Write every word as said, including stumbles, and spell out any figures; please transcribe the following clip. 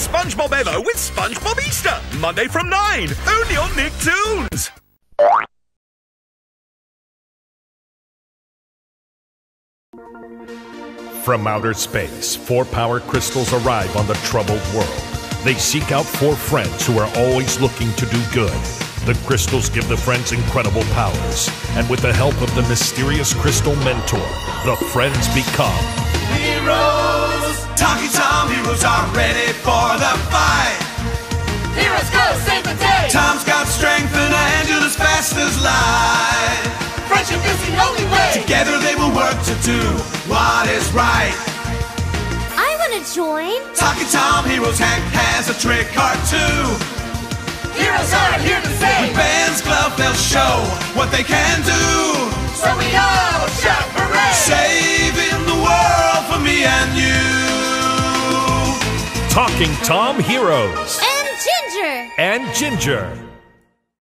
SpongeBob Evo with SpongeBob Easter, Monday from nine, only on Nicktoons. From outer space, four power crystals arrive on the troubled world. They seek out four friends who are always looking to do good. The crystals give the friends incredible powers, and with the help of the mysterious crystal mentor, the friends become heroes. Talking Tom heroes are ready for the fight. Heroes go save the day. Tom's got strength and a handle as fast as light. Friendship is the only way. Together they will work to do what is right. I want to join. Talking Tom heroes, Hank has a trick or two. Heroes are here to save. With Ben's glove they'll show what they can do. So we all shout hooray! Saving the world for me and you. Talking Tom Heroes And Ginger. and Ginger.